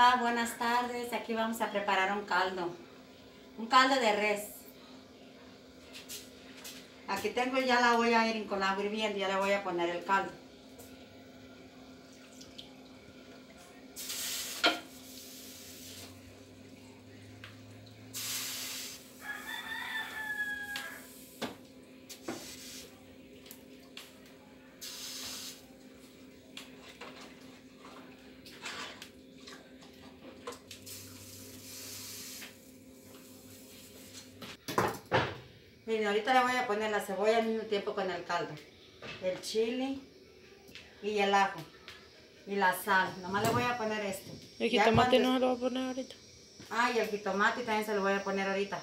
Hola, buenas tardes. Aquí vamos a preparar un caldo de res. Aquí tengo, ya la voy a ir con agua hirviendo, ya le voy a poner el caldo. Miren, ahorita le voy a poner la cebolla al mismo tiempo con el caldo, el chile y el ajo y la sal. Nomás le voy a poner esto. El jitomate no se lo voy a poner ahorita. Y el jitomate también se lo voy a poner ahorita.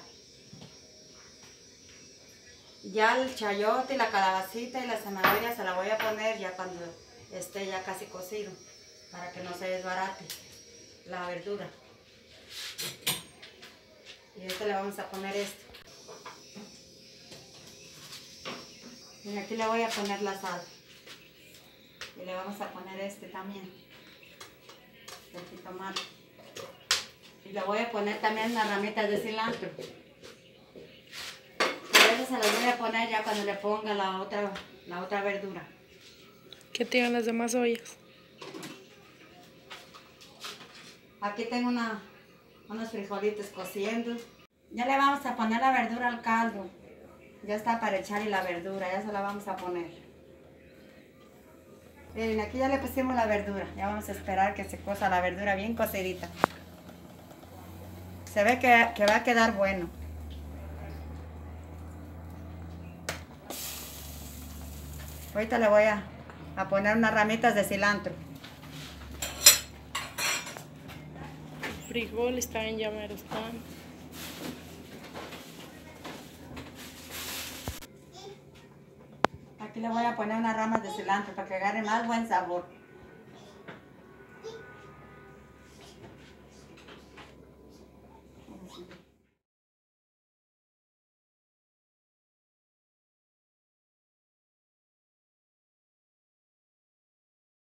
Ya el chayote y la calabacita y la zanahoria se la voy a poner ya cuando esté ya casi cocido, para que no se desbarate la verdura. Y le vamos a poner esto. Y aquí le voy a poner la sal. Y le vamos a poner este también, el jitomate. Y le voy a poner también unas ramitas de cilantro. Y eso se las voy a poner ya cuando le ponga la otra verdura. ¿Qué tienen las demás ollas? Aquí tengo unos frijolitos cociendo. Ya le vamos a poner la verdura al caldo. Ya está para echarle la verdura, ya se la vamos a poner. Miren, aquí ya le pusimos la verdura. Ya vamos a esperar que se cosa la verdura bien cocidita. Se ve que va a quedar bueno. Ahorita le voy a poner unas ramitas de cilantro. Frijoles también ya me están. Aquí le voy a poner unas ramas de cilantro para que agarre más buen sabor.